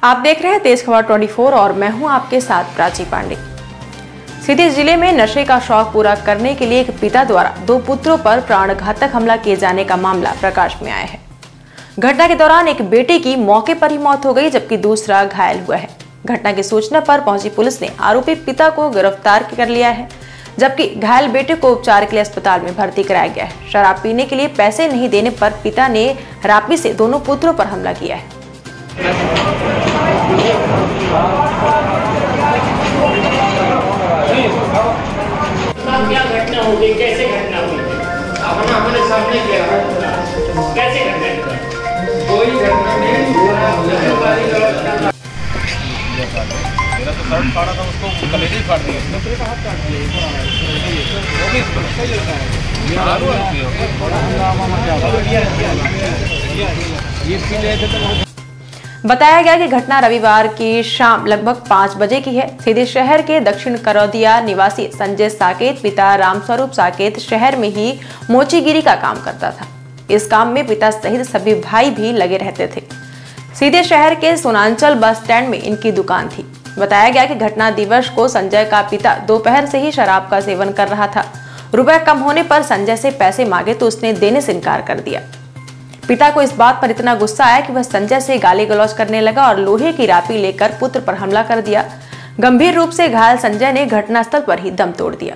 आप देख रहे हैं तेज खबर 24 और मैं हूं आपके साथ प्राची पांडे। सीधी जिले में नशे का शौक पूरा करने के लिए एक पिता द्वारा दो पुत्रों पर प्राणघातक हमला किए जाने का मामला प्रकाश में आया है। घटना के दौरान एक बेटे की मौके पर ही मौत हो गई, जबकि दूसरा घायल हुआ है। घटना की सूचना पर पहुंची पुलिस ने आरोपी पिता को गिरफ्तार कर लिया है, जबकि घायल बेटे को उपचार के लिए अस्पताल में भर्ती कराया गया है। शराब पीने के लिए पैसे नहीं देने पर पिता ने रापी से दोनों पुत्रों पर हमला किया है। क्या घटना हो गई, कैसे घटना हुई? हमारे सामने क्या है? कैसे घटना? कोई घटना नहीं हुआ। मेरा तो शर्ट फाड़ा था, उसको कलेजे ही फाड़ दिए। दूसरे का हाथ काट दिया। वो भी सही होता है। बताया गया कि घटना रविवार की शाम लगभग 5 बजे की है। सीधे शहर के दक्षिण करौदिया निवासी संजय साकेत पिता रामस्वरूप साकेत शहर में ही मोचीगिरी का काम करता था। इस काम में पिता सहित सभी भाई भी लगे रहते थे। सीधे शहर के सोनांचल बस स्टैंड में इनकी दुकान थी। बताया गया कि घटना दिवस को संजय का पिता दोपहर से ही शराब का सेवन कर रहा था। रुपए कम होने पर संजय से पैसे मांगे तो उसने देने से इनकार कर दिया। पिता को इस बात पर इतना गुस्सा आया कि वह संजय से गाली गलौज करने लगा और लोहे की रापी लेकर पुत्र पर हमला कर दिया। गंभीर रूप से घायल संजय ने घटनास्थल पर ही दम तोड़ दिया।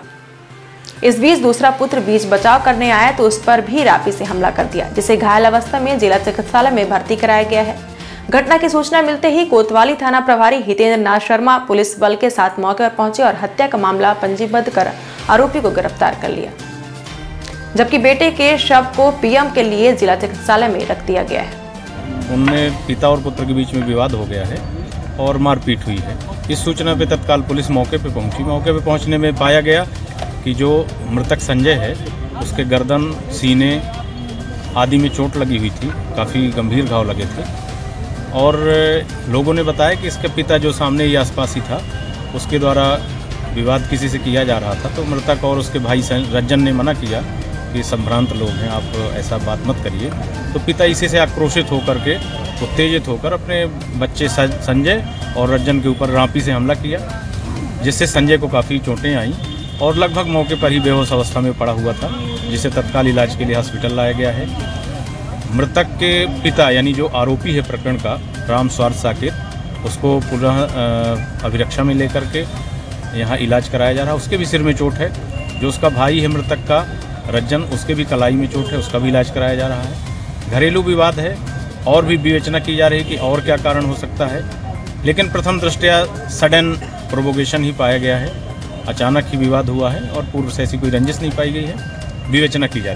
इस बीच दूसरा पुत्र बीच बचाव करने आया तो उस पर भी रापी से हमला कर दिया, जिसे घायल अवस्था में जिला चिकित्सालय में भर्ती कराया गया है। घटना की सूचना मिलते ही कोतवाली थाना प्रभारी हितेंद्र नाथ शर्मा पुलिस बल के साथ मौके पर पहुंचे और हत्या का मामला पंजीबद्ध कर आरोपी को गिरफ्तार कर लिया, जबकि बेटे के शव को पीएम के लिए जिला चिकित्सालय में रख दिया गया है। उनमें पिता और पुत्र के बीच में विवाद हो गया है और मारपीट हुई है। इस सूचना पे तत्काल पुलिस मौके पे पहुंची। मौके पे पहुंचने में पाया गया कि जो मृतक संजय है उसके गर्दन, सीने आदि में चोट लगी हुई थी, काफ़ी गंभीर घाव लगे थे। और लोगों ने बताया कि इसके पिता जो सामने ही आसपास ही था, उसके द्वारा विवाद किसी से किया जा रहा था। तो मृतक और उसके भाई रज्जन ने मना किया कि संभ्रांत लोग हैं, आप ऐसा बात मत करिए। तो पिता इसी से आक्रोशित होकर के, उत्तेजित होकर अपने बच्चे संजय और रज्जन के ऊपर रापी से हमला किया, जिससे संजय को काफ़ी चोटें आईं और लगभग मौके पर ही बेहोश अवस्था में पड़ा हुआ था, जिसे तत्काल इलाज के लिए हॉस्पिटल लाया गया है। मृतक के पिता यानी जो आरोपी है प्रकरण का, रामस्वरूप साकेत, उसको पुनः अभिरक्षा में लेकर के यहाँ इलाज कराया जा रहा है। उसके भी सिर में चोट है। जो उसका भाई है मृतक का रज्जन, उसके भी कलाई में चोट है, उसका भी इलाज कराया जा रहा है। घरेलू विवाद है और भी विवेचना की जा रही है कि और क्या कारण हो सकता है, लेकिन प्रथम दृष्टया सडन प्रोवोकेशन ही पाया गया है। अचानक ही विवाद हुआ है और पूर्व से ऐसी कोई रंजिश नहीं पाई गई है। विवेचना की जा रही है।